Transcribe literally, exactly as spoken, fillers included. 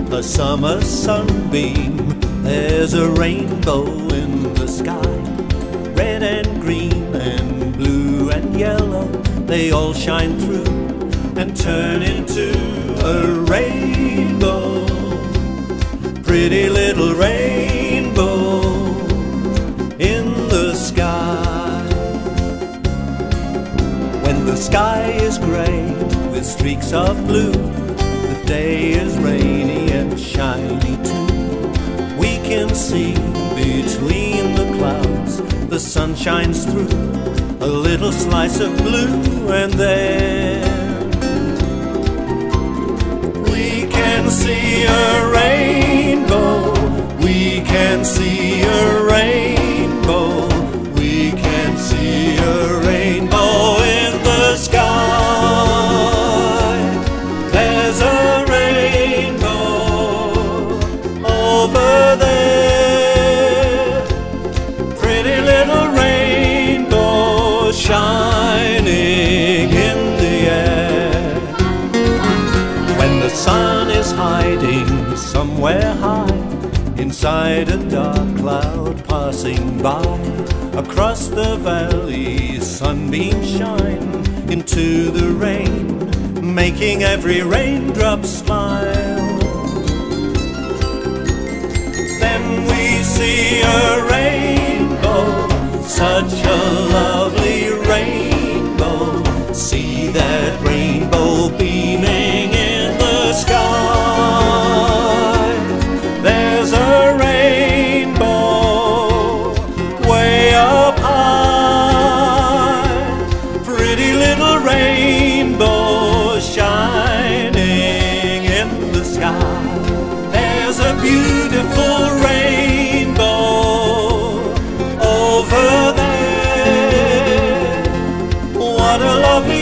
a summer sunbeam. There's a rainbow in the sky, red and green and blue and yellow. They all shine through and turn into a rainbow. Pretty little rainbow in the sky. When the sky is grey with streaks of blue, the day is rainy and shiny too. We can see between the clouds, the sun shines through a little slice of blue, and then we can see a rainbow. We can see a rainbow. We can see a rainbow in the sky. There's a rainbow over there, pretty little rainbow shining in the air. When the sun is hiding somewhere high inside a dark cloud passing by, across the valley sunbeams shine into the rain, making every raindrop smile. Then we see a rainbow, such a lovely rainbow. See that rainbow beaming in the sky. There's a rainbow way up high, pretty little rainbow shining in the sky. There's a beautiful rainbow over there. What a lovely